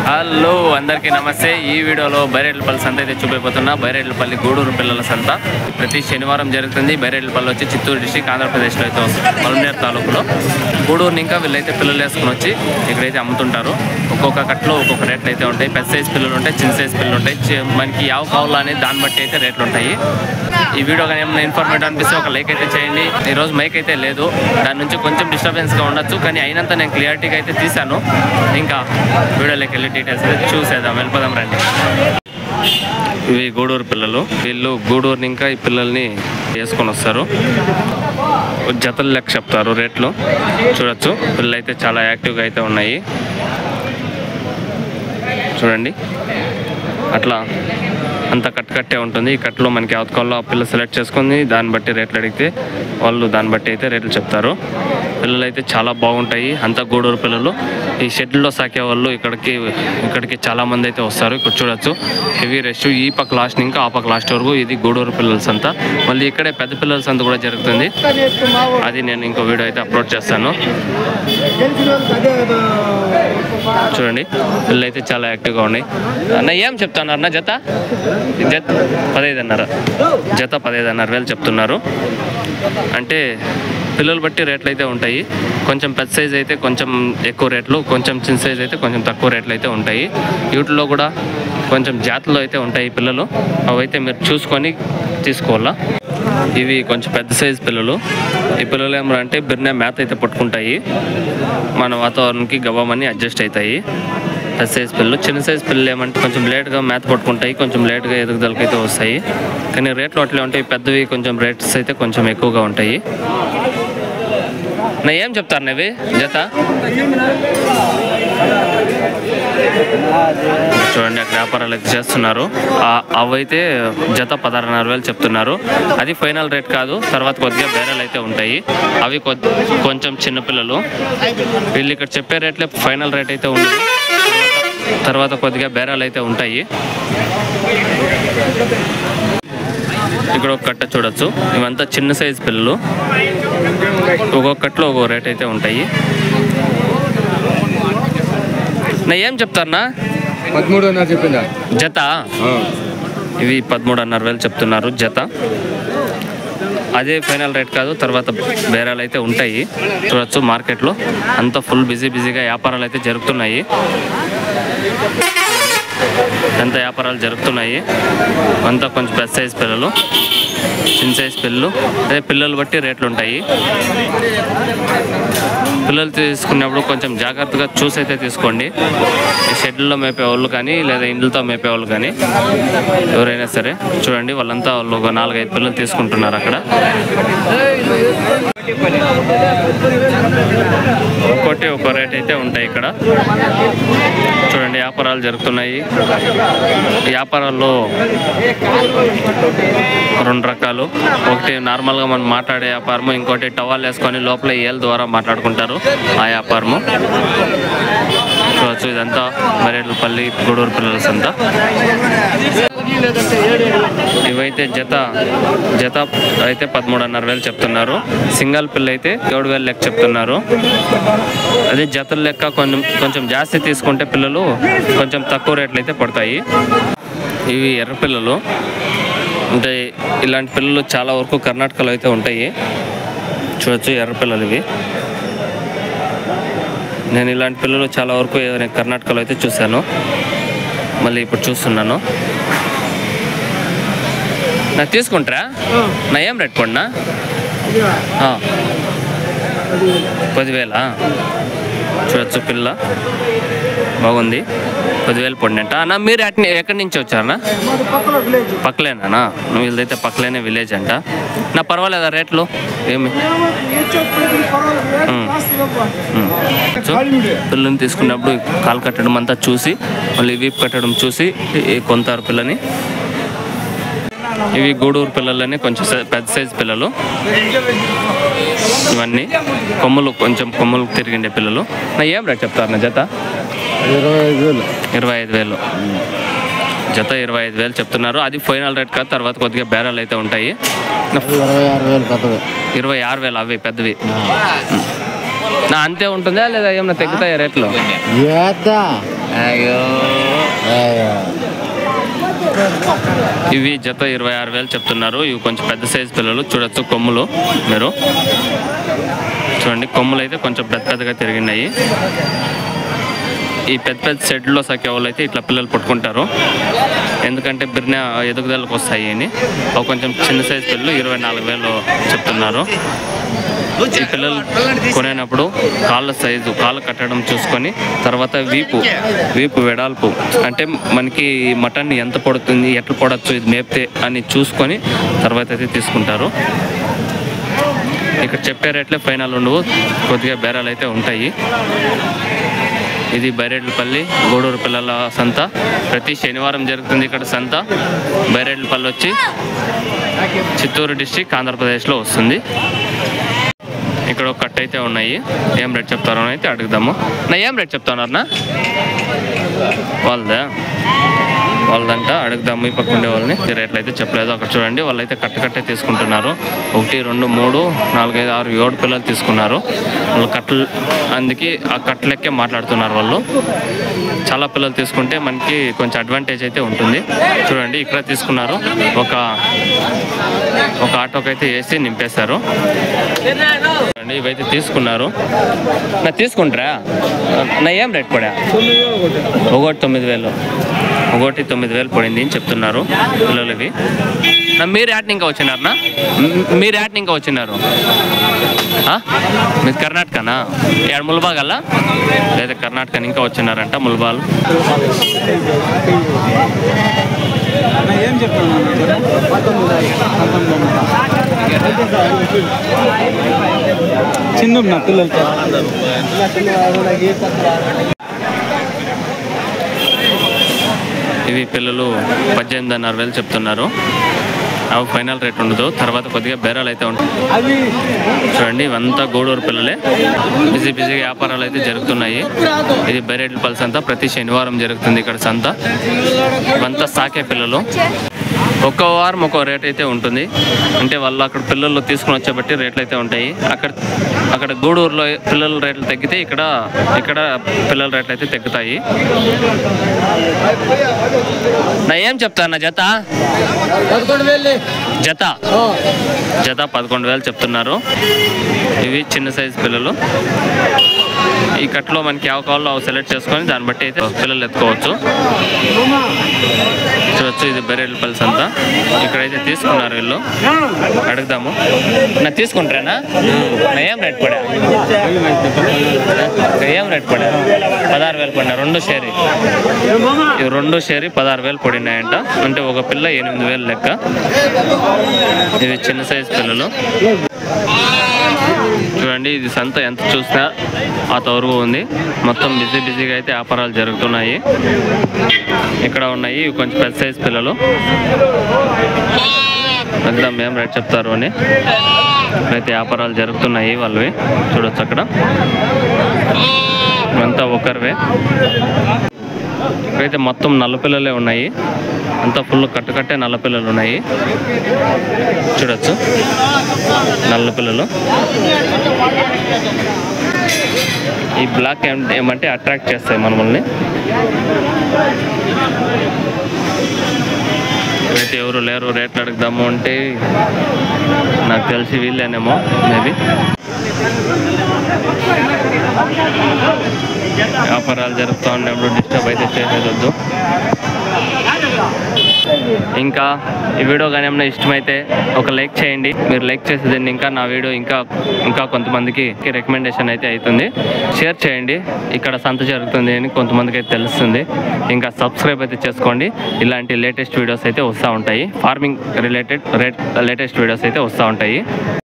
Hello అందరికీ నమస్తే. ఈ వీడియోలో బైరెడ్లపల్లి సంత అయితే చూపిపోతున్నా. బైరెడ్లపల్లి గూడూరు పిల్లల సంత ప్రతి శనివారం జరుగుతుంది. బైరెడ్లపల్లి వచ్చి చిత్తూరు డిస్ట్రిక్ట్ ఆంధ్రప్రదేశ్లో అయితే వస్తుంది. పల్మనేరు తాలూకులో గూడూరుని ఇంకా వీళ్ళైతే పిల్లలు వేసుకుని వచ్చి ఇక్కడైతే అమ్ముతుంటారు. ఒక్కొక్క కట్లో ఒక్కొక్క రేట్లు అయితే ఉంటాయి. పెద్ద సైజ్ పిల్లలు ఉంటాయి, చిన్న సైజ్ పిల్లలు ఉంటాయి. మనకి యావ కావాలా అనేది దాన్ని బట్టి అయితే రేట్లు ఉంటాయి. ఈ వీడియో కానీ ఏమైనా ఇన్ఫర్మేటివ్ అనిపిస్తే ఒక లైక్ అయితే చేయండి. ఈరోజు మైక్ అయితే లేదు, దాని నుంచి కొంచెం డిస్టర్బెన్స్గా ఉండొచ్చు, కానీ అయినంత నేను క్లియారిటీగా అయితే తీశాను. ఇంకా వీడియోలోకి వెళ్ళి డీటెయిల్స్ అయితే చూసేద్దాం, వెళ్ళిపోదాం రండి. ఇవి గూడూరు పిల్లలు. వీళ్ళు గూడూరుని ఇంకా ఈ పిల్లల్ని వేసుకొని వస్తారు. జతలు లెక్క చెప్తారు రేట్లు. చూడొచ్చు, పిల్లలు అయితే చాలా యాక్టివ్గా అయితే ఉన్నాయి. చూడండి, అట్లా అంత కట్టే ఉంటుంది. ఈ కట్లో మనకి అవతకాల్లో ఆ పిల్ల సెలెక్ట్ చేసుకొని దాన్ని బట్టి రేట్లు అడిగితే వాళ్ళు దాన్ని బట్టి అయితే రేట్లు చెప్తారు. పిల్లలు అయితే చాలా బాగుంటాయి. అంతా గూడూరు పిల్లలు. ఈ షెడ్లో సాకే వాళ్ళు ఇక్కడికి చాలా మంది అయితే వస్తారు. ఇక్కడ చూడొచ్చు, హెవీ రష్. ఈ పక్క లాస్ట్ ఇంకా ఆ పక్క లాస్ట్ వరకు ఇది గూడూరు పిల్లల సంత. మళ్ళీ ఇక్కడే పెద్ద పిల్లల సంత కూడా జరుగుతుంది. అది నేను ఇంకో వీడియో అయితే అప్లోడ్ చేస్తాను. చూడండి, పిల్లలు అయితే చాలా యాక్టివ్గా ఉన్నాయి. అన్న ఏం చెప్తున్నారు అన్న? జత 15,500. జత 15,500 చెప్తున్నారు. అంటే పిల్లలు బట్టి రేట్లు అయితే ఉంటాయి. కొంచెం పెద్ద సైజ్ అయితే కొంచెం ఎక్కువ రేట్లు, కొంచెం చిన్న సైజ్ అయితే కొంచెం తక్కువ రేట్లు అయితే ఉంటాయి. వీటిలో కూడా కొంచెం జాతులు అయితే ఉంటాయి పిల్లలు. అవైతే మీరు చూసుకొని తీసుకోవాలా. ఇవి కొంచెం పెద్ద సైజ్ పిల్లలు. ఈ పిల్లలు ఏమంటే బిర్నే మేత అయితే పట్టుకుంటాయి. మన వాతావరణానికి గవ్వమని అడ్జస్ట్ అవుతాయి. పెద్ద సైజ్ పిల్లలు. చిన్న సైజ్ పిల్లలు ఏమంటే కొంచెం లేట్గా మేత పట్టుకుంటాయి, కొంచెం లేట్గా ఎదుగుదలకైతే వస్తాయి. కానీ రేట్లు అట్లే ఉంటాయి. పెద్దవి కొంచెం రేట్స్ అయితే కొంచెం ఎక్కువగా ఉంటాయి. నా ఏం చెప్తారు నవి జత? చూడండి, అక్కడ వ్యాపారాలు అయితే చేస్తున్నారు. అవైతే జత 16,500 చెప్తున్నారు. అది ఫైనల్ రేట్ కాదు, తర్వాత కొద్దిగా బేరాలు అయితే ఉంటాయి. అవి కొంచెం చిన్నపిల్లలు. వీళ్ళు ఇక్కడ చెప్పే రేట్లే ఫైనల్ రేట్ అయితే ఉండదు, తర్వాత కొద్దిగా బేరాలు అయితే ఉంటాయి. ఇక్కడ ఒక కట్ట చూడొచ్చు. ఇవంతా చిన్న సైజు పిల్లలు. ఒక్కొక్క కట్టలో ఒక్కొక్క రేట్ అయితే ఉంటాయి. నా ఏం చెప్తారన్నా? 13,500 చెప్పిందా జత? ఇవి 13,500 చెప్తున్నారు జత. అదే ఫైనల్ రేట్ కాదు, తర్వాత బేరాలు అయితే ఉంటాయి. చూడొచ్చు, మార్కెట్లో అంతా ఫుల్ బిజీగా వ్యాపారాలు అయితే జరుగుతున్నాయి. ఎంత వ్యాపారాలు జరుగుతున్నాయి. అంతా కొంచెం పెద్ద సైజ్ పిల్లలు, చిన్న సైజ్ పిల్లలు. అదే పిల్లలు బట్టి రేట్లు ఉంటాయి. పిల్లలు తీసుకున్నప్పుడు కొంచెం జాగ్రత్తగా చూసి అయితే తీసుకోండి. షెడ్లలో మేపేవాళ్ళు కానీ లేదా ఇండ్లతో మేపేవాళ్ళు కానీ ఎవరైనా సరే. చూడండి, వాళ్ళంతా వాళ్ళు ఒక 4-5 పిల్లలు తీసుకుంటున్నారు అక్కడ. ఒక్కొక్కటి ఒక్కో రేట్ అయితే ఉంటాయి ఇక్కడ. చూడండి, వ్యాపారాలు జరుగుతున్నాయి. వ్యాపారాల్లో 2 రకాలు. ఒకటి నార్మల్గా మనం మాట్లాడే వ్యాపారము, ఇంకోటి టవాల్ వేసుకొని లోపల ఏళ్ళ ద్వారా మాట్లాడుకుంటారు, ఆ వ్యాపారము. చూడవచ్చు, ఇదంతా బైరెడ్లపల్లి గూడూరు పిల్లల సంత. ఇవైతే జత అయితే 13,500 చెప్తున్నారు. సింగల్ పిల్ల అయితే 7,000 లెక్క చెప్తున్నారు. అదే జతల లెక్క కొంచెం జాస్తి తీసుకుంటే పిల్లలు కొంచెం తక్కువ రేట్లు అయితే పడతాయి. ఇవి ఎర్ర పిల్లలు. అంటే ఇలాంటి పిల్లలు చాలా వరకు కర్ణాటకలో అయితే ఉంటాయి. చూడొచ్చు, ఎర్ర పిల్లలు ఇవి. నేను ఇలాంటి పిల్లలు చాలా వరకు కర్ణాటకలో అయితే చూశాను, మళ్ళీ ఇప్పుడు చూస్తున్నాను. నాకు తీసుకుంటారా? నా ఏం రేట్ కొన్నా? 10,000. చూడొచ్చు, పిల్ల బాగుంది. 10,000 పడినట్ట అన్న. మీరు ఎక్కడి నుంచి వచ్చారన్నా? పక్కలేనా? వీళ్ళదైతే పక్కలేనే విలేజ్ అంట. నా పర్వాలేదా రేట్లు? ఏమి పిల్లని తీసుకున్నప్పుడు కాలు కట్టడం అంతా చూసి, మళ్ళీ వీపు కట్టడం చూసి కొంటారు పిల్లని. ఇవి గూడూరు పిల్లలని కొంచెం పెద్ద సైజు పిల్లలు. ఇవన్నీ కొంచెం కొమ్ములు తిరిగిండే పిల్లలు. నా ఏం రేట్ చెప్తారు నా జత? 25,000. జత 25,000 చెప్తున్నారు. అది ఫైనల్ రేట్ కాదు, తర్వాత కొద్దిగా బేరాలు అయితే ఉంటాయి. 26,000 అవి పెద్దవి. నా అంతే ఉంటుందా లేదా ఏమన్నా తగ్గుతాయా రేట్లు? ఇవి జత 26,000 చెప్తున్నారు. ఇవి కొంచెం పెద్ద సైజు పిల్లలు. చూడొచ్చు కొమ్ములు మీరు చూడండి. కొమ్ములు అయితే కొంచెం పెద్దగా తిరిగినాయి. ఈ పెద్ద పెద్ద షెడ్లో సాకే వాళ్ళు అయితే ఇట్లా పిల్లలు పట్టుకుంటారు, ఎందుకంటే బిర్న ఎదుగుదలకు వస్తాయి అని. కొంచెం చిన్న సైజు పిల్లలు 24,000 చెప్తున్నారు. ఈ పిల్లలు కొనేటప్పుడు కాళ్ళ సైజు, కాళ్ళ కట్టడం చూసుకొని, తర్వాత వీపు వెడల్పు, అంటే మనకి మటన్ ఎంత పడుతుంది, ఎట్లా పడవచ్చు, ఇది మేపితే అని చూసుకొని తర్వాత అయితే తీసుకుంటారు. ఇక్కడ చెప్పే రేట్లే ఫైనల్ ఉండవు, కొద్దిగా బేరాలు అయితే ఉంటాయి. ఇది బైరెడ్లపల్లి గూడూరు పిల్లల సంత. ప్రతి శనివారం జరుగుతుంది ఇక్కడ సంత. బైరెడ్లపల్లి వచ్చి చిత్తూరు డిస్ట్రిక్ట్ ఆంధ్రప్రదేశ్లో వస్తుంది. ఇక్కడ ఒక కట్ అయితే ఉన్నాయి. ఏం రేట్ చెప్తారో అయితే అడుగుదాము. నా ఏం రేట్ చెప్తున్నారు? వాళ్ళదంట అడుగుదాము. ఈ పక్క ఉండే వాళ్ళని రేట్లు అయితే చెప్పలేదు. అక్కడ చూడండి, వాళ్ళైతే కట్టే తీసుకుంటున్నారు. 1, 2, 3, 4, 5, 6, 7 పిల్లలు తీసుకున్నారు. వాళ్ళు కట్టలు అందుకే ఆ కట్టలెక్కే మాట్లాడుతున్నారు వాళ్ళు. చాలా పిల్లలు తీసుకుంటే మనకి కొంచెం అడ్వాంటేజ్ అయితే ఉంటుంది. చూడండి, ఇక్కడ తీసుకున్నారు. ఒక ఆటోకి అయితే వేసి నింపేశారు. చూడండి, ఇవైతే తీసుకున్నారు. నా తీసుకుంటారా? నా ఏం రేట్ పడా? ఒకటి 9,000 పడింది అని చెప్తున్నారు పిల్లలకి. మీరు యాడ్ ఇంకా వచ్చినారనా? మీరు కర్ణాటకనా? ఏడు ముల్బాగల్లా లేదా కర్ణాటక ఇంకా వచ్చినారంట ముల్బాల్. చిన్న పిల్లలకి ఇవి పిల్లలు 18,500 చెప్తున్నారు. అవి ఫైనల్ రేట్ ఉండదు, తర్వాత కొద్దిగా బేరాలు అయితే ఉంటాయి. చూడండి, ఇవంతా గూడూరు పిల్లలే. బిజీగా వ్యాపారాలు అయితే జరుగుతున్నాయి. ఇది బైరెడ్లపల్లి సంత. ప్రతి శనివారం జరుగుతుంది ఇక్కడ సంత. ఇవంతా సాకే పిల్లలు. ఒక్క వారం ఒక్కో రేట్ అయితే ఉంటుంది, అంటే వాళ్ళు అక్కడ పిల్లలు తీసుకుని వచ్చేబట్టి రేట్లు అయితే ఉంటాయి. అక్కడ గూడూరులో పిల్లల రేట్లు తగ్గితే ఇక్కడ పిల్లల రేట్లు అయితే తగ్గుతాయి. నా ఏం చెప్తాను? జత 11,000 చెప్తున్నారు. ఇవి చిన్న సైజు పిల్లలు. ఈ కట్లో మనకి ಯಾವ కావాలో అవి సెలెక్ట్ చేసుకొని దాన్ని బట్టి అయితే పిల్లలు ఎత్తుకోవచ్చు. చూడొచ్చు, ఇది బైరెడ్లపల్లి సంత. ఇక్కడైతే తీసుకున్నారు వీళ్ళు. అడుగుదాము. నా తీసుకుంటారా? నా ఏం రేట్ పడా? 16,000 పడినా. 2 షేరీ. ఇవి 2 షేరీ 16,000 పడినాయంట. అంటే ఒక పిల్ల 8,000 లెక్క. ఇవి చిన్న సైజు పిల్లలు. చూడండి, ఇది సంత ఎంత చూసినా ఆ తవరుగు ఉంది. మొత్తం బిజీగా అయితే వ్యాపారాలు జరుగుతున్నాయి. ఇక్కడ ఉన్నాయి కొంచెం పెద్ద సైజు పిల్లలు. అర్థం ఏం రేట్ చెప్తారు అని అయితే వ్యాపారాలు జరుగుతున్నాయి వాళ్ళవి. చూడొచ్చు, అక్కడ అంతా ఒకరివే. ఇక్కడైతే మొత్తం నల్ల పిల్లలే ఉన్నాయి. అంతా ఫుల్ కట్టే నల్ల పిల్లలు ఉన్నాయి. చూడొచ్చు, నల్ల పిల్లలు. ఈ బ్లాక్ ఏమంటే అట్రాక్ట్ చేస్తాయి మనల్ని. అయితే ఎవరు లేరు, రేట్లు అడుగుదాము అంటే నాకు తెలిసి వీళ్ళేనేమో మేబీ. వ్యాపారాలు జరుపుతూ ఉన్నప్పుడు డిస్టర్బ్ అయితే చేసేదొద్దు. ఇంకా ఈ వీడియో కానీ ఏమైనా ఇష్టమైతే ఒక లైక్ చేయండి. మీరు లైక్ చేసేదండి ఇంకా నా వీడియో ఇంకా కొంతమందికి రికమెండేషన్ అయితే అవుతుంది. షేర్ చేయండి. ఇక్కడ సంత జరుగుతుంది అని కొంతమందికి అయితే తెలుస్తుంది. ఇంకా సబ్స్క్రైబ్ అయితే చేసుకోండి. ఇలాంటి లేటెస్ట్ వీడియోస్ అయితే వస్తూ ఉంటాయి. ఫార్మింగ్ రిలేటెడ్ లేటెస్ట్ వీడియోస్ అయితే వస్తూ ఉంటాయి.